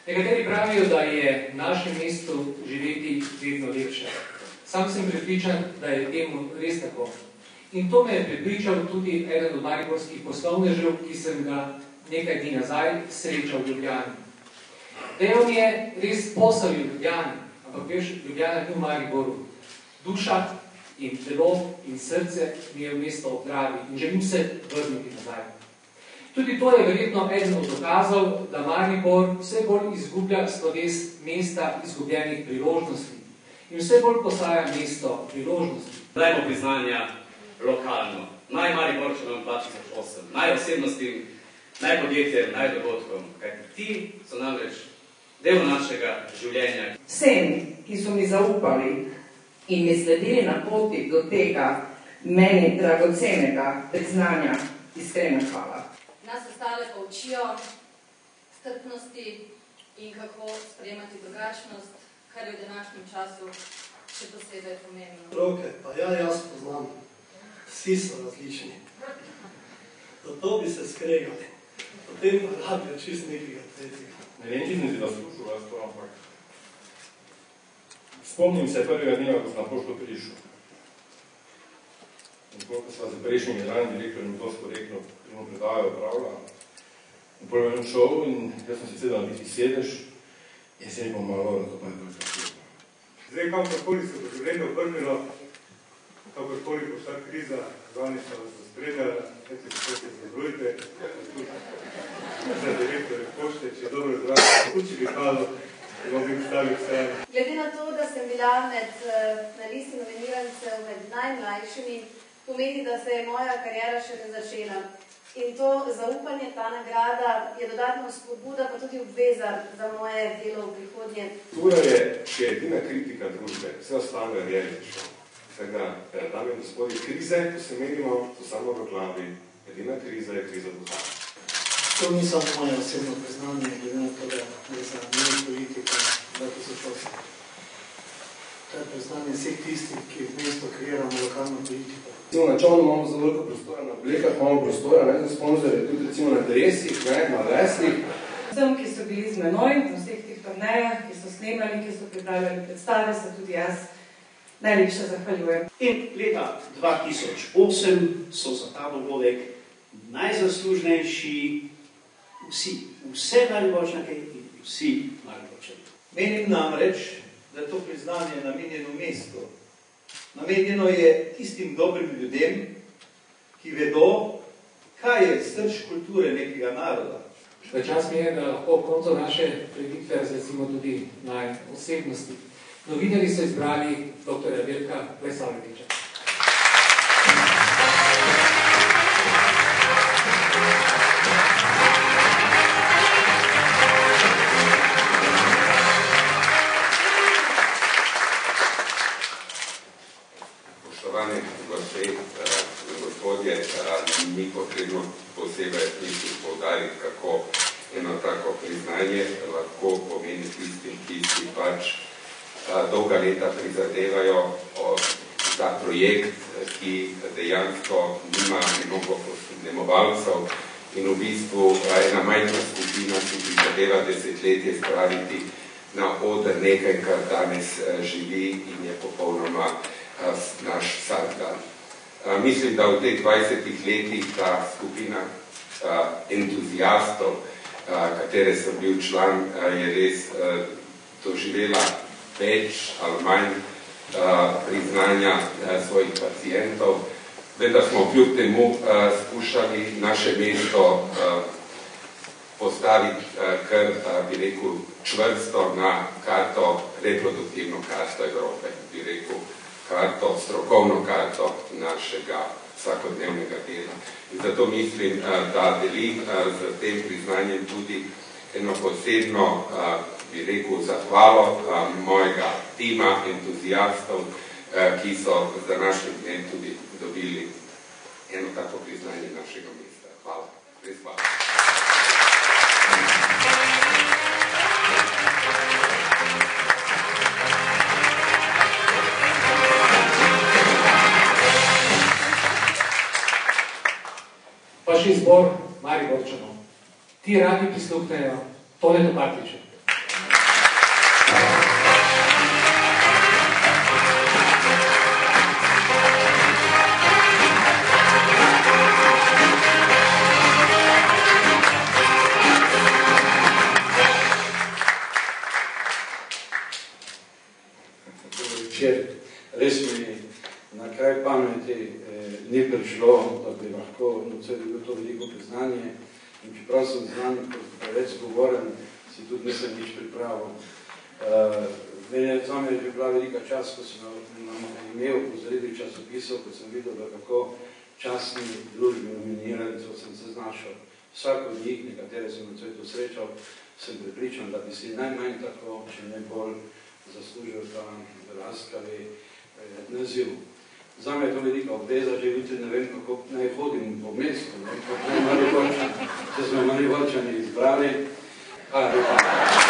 Nekateri pravijo, da je v našem mestu živeti vedno lepše. Sam sem prepričan, da je temu res tako. In to me je prepričal tudi eden od mariborskih poslovnežev, ki sem ga nekaj dni nazaj srečal v Ljubljani. Dejal mi je res posel v Ljubljani, ampak veš, Ljubljana ni v Mariboru. Duša in telo in srce mi je v mesto opravi in želim se vrniti nazaj. Tudi to je verjetno eden od dokazov, da Maribor vse bolj izgublja sloves mesta izgubljenih priložnosti in vse bolj postaja mesto priložnosti. Dajmo priznanja lokalno. Naj Mariborčanom 2008, naj osebnostim, naj podjetjem, naj dogodkom. Kajti ti so namreč del našega življenja. Vsem, ki so mi zaupali in mi sledili na poti do tega meni dragocenega priznanja, iskrena hvala. Nas ostale pa učijo strpnosti in kako sprejemati drugačnost, kar je v današnjem času še posebej pomembno. Roke, pa jaz poznam. Vsi so različni. Zato bi se skregali. Potem pa rabijo čist nekega tretjega. Ne vem, če sem si zaslušal vas to, ampak spomnim se prvega dneva, ko sem na pošto prišel. In koliko sva za prejšnjim generalnim direktorjem to sporekno primo predajo opravila. In potem sem šel in jaz sem si sedel na biti sedež in se mi pomalo, da to pa je bolj tako. Zdaj, kamkorkoli se bo življenje obrnilo, kakorkoli bo vsa kriza, zvani so vas zaspredala, nekaj se zabrujte, za direktorje pošte, če je dobro zdravljeno, uči bi halo, da bom bi postavil vse. Glede na to, da sem bila na listi nominirancev med najmlajšimi, pomeni, da se je moja kariera šele začela. In to zaupanje, ta nagrada, je dodatno spodbuda, pa tudi obveza za moje delo v prihodnje. Tura je še edina kritika družbe, vse ostalo je realično. Tako da, dame in gospodi, krize, ko se menimo, so samo v glavi. Edina kriza je kriza duha. To ni samo moje osebno priznanje, glede na to, da je za meni politika 2008. To je priznanje vseh tistih, ki v mestu kreiramo lokalno politiko. Na čovnu imamo zelo veliko prostora, na blekah imamo prostora, za sponzorje, tudi recimo na dresih, na veslih. Vsem, ki so bili z menoj na vseh tih turnejah, ki so snemali, ki so pripravljali predstave, se tudi jaz najlepše zahvaljujem. In leta 2008 so za ta dogodek najzaslužnejši vse Mariborčanke in vsi Mariborčani. Menim namreč, da je to priznanje namenjeno mestu. Namenjeno je tistim dobrim ljudem, ki vedo, kaj je srž kulture nekega naroda. Čas mi je, da lahko ob koncu naše preditve razrecimo tudi na osebnosti. Novinarji so izbrali dr. Veljka Plesavletiča. Spoštovani gospe in gospodje, ni potrebno posebej poudariti, kako eno tako priznanje lahko pomeni tistim, ki si pač dolga leta prizadevajo za projekt, ki dejansko nima mnogo posnemovalcev in v bistvu ena majhna skupina, ki prizadeva desetletje spraviti na oder nekaj, kar danes živi in je popolnoma naš vsakdan. Mislim, da v teh 20 letih ta skupina entuzijastov, katere sem bil član, je res doživela več ali manj priznanja svojih pacientov, vendar smo kljub temu skušali naše mesto postaviti kar, bi rekel, čvrsto na karto, reproduktivno karto Evrope, bi rekel, karto, strokovno karto našega vsakodnevnega dela. In zato mislim, da delim z tem priznanjem tudi eno posebno, bi rekel, zahvalo mojega tima entuzijastov, ki so z današnjim dnem tudi dobili eno tako priznanje našega mesta. Hvala. Res hvala. Pa še izbor Mariborčanov. Ti radi prisluhnejo Tonetu Partljiču. ni prišlo, da bi lahko dobil to veliko priznanje. In čeprav sem znan, kot preveč govoren, si tudi nisem nič pripravil. Meni je bila velika čast, ko sem imel v zredi časopisov, ko sem videl, da kako častni družbi nominirancev sem se znašel. Vsak od njih, nekatere sem na svetu srečal, sem pripričan, da bi si najmanj tako, če ne bolj, zaslužil ta laskavi naziv. Zame je to velika obveza, že jutri ne vem, kako naj hodim po mestu, kot naj Mariborčani, če smo Mariborčani izbrali. Hvala lepa.